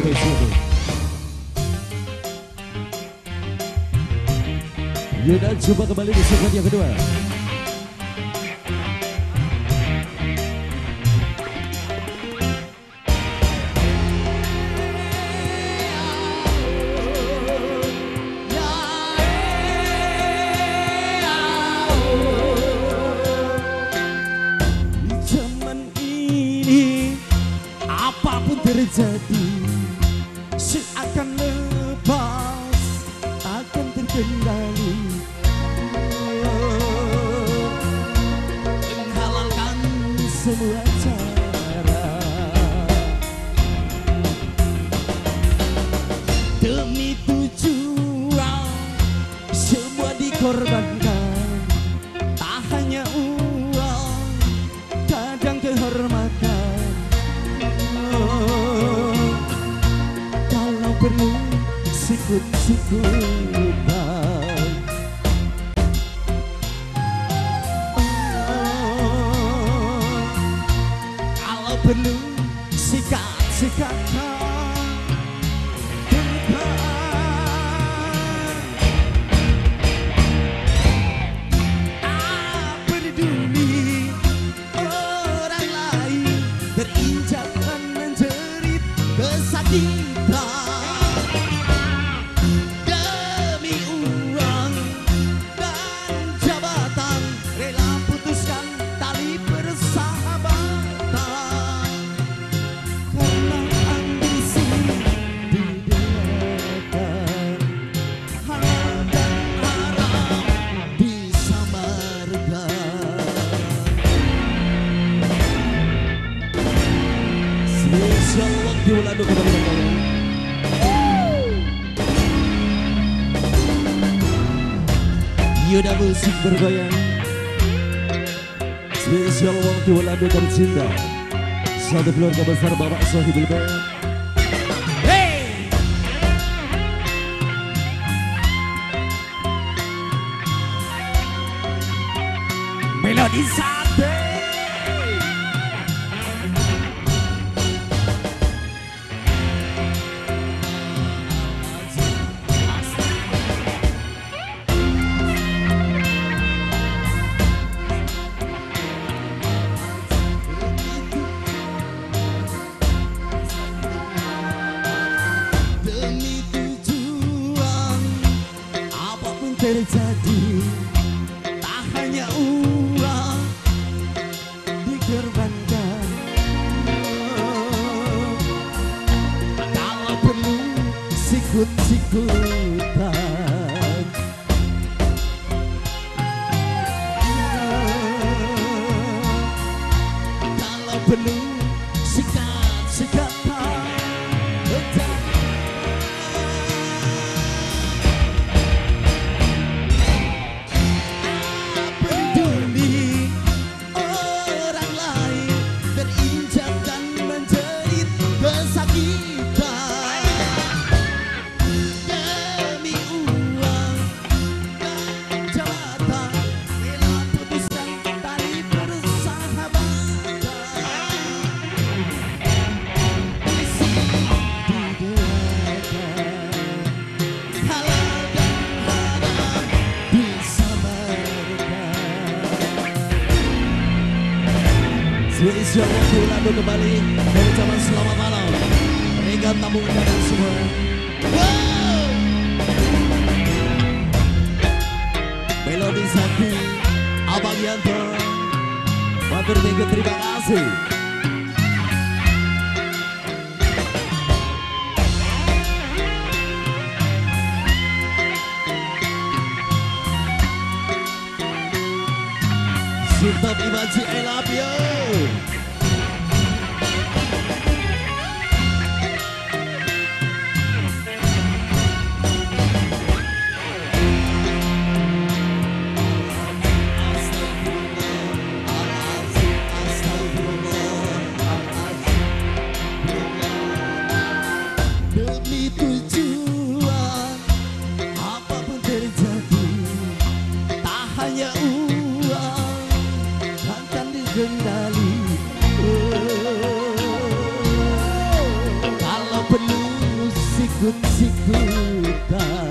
spesial. Yaudah, coba kembali di segmen yang kedua. Apapun terjadi seakan lepas, akan terkendali. Menghalalkan semua cara demi tujuan, semua dikorbankan. Tak hanya uang, kadang kehormatan. Kalau perlu sikut-sikutan, kalau perlu sikat-sikatan. Peduli orang lain terinjak dan menjerit kesakitan demi uang dan jabatan, rela putuskan tali persahabatan karena ambisi didewakan, halal dan haram disamarkan. Spesial waktu lalu kembali kalian. Yuda musik bergoyang. Spesial waktu lalu tercinta. Satu keluarga besar Bapak Sohibul Band. Melodi sate. Demi tujuan, apapun terjadi, tak hanya uang dikorbankan. Kalau perlu sikut-sikutan, kalau perlu sikat-sikatan. Peduli orang lain terinjak dan menjerit kesakitan demi uang dan jabatan, rela putuskan tali persahabatan. Isi didewakan, halal dan haram disamarkan. Spesial waktu lalu kembali. Kami ucapkan selamat malam. Rekan tamu undangan semua. Wow! Melodi Sakti, Abang Yanto. Matur tinggi, terima kasih. Sultan Imaji, I love you. Demi tujuan, apapun terjadi, tak hanya uang akan dikendali. Kalau penuh ikut si buta.